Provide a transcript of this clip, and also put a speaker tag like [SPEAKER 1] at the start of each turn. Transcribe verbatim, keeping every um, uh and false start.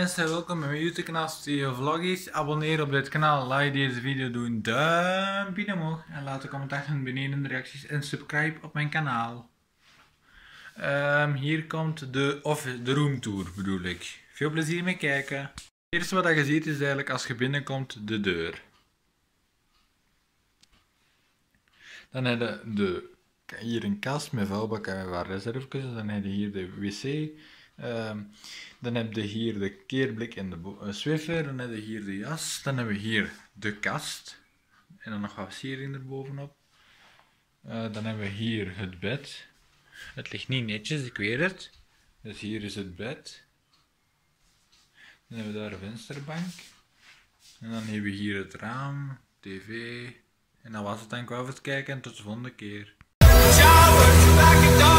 [SPEAKER 1] mensen, welkom bij mijn YouTube kanaal Studio Vloggies. Abonneer op dit kanaal, like deze video, doe een duimpje omhoog en laat een commentaar achter beneden in de reacties en subscribe op mijn kanaal. Um, hier komt de, of de roomtour bedoel ik. Veel plezier mee kijken. Het eerste wat je ziet is eigenlijk als je binnenkomt de deur. Dan heb je de, hier een kast met vuilbakken en waar reservekussens. Dan heb je hier de wc. Um, dan heb je hier de keerblik en de uh, Swiffer. Dan heb je hier de jas. Dan hebben we hier de kast. En dan nog wat versiering erbovenop. Uh, dan hebben we hier het bed. Het ligt niet netjes, ik weet het. Dus hier is het bed. Dan hebben we daar een vensterbank. En dan hebben we hier het raam, tv. En dan was het dan qua even kijken en tot de volgende keer.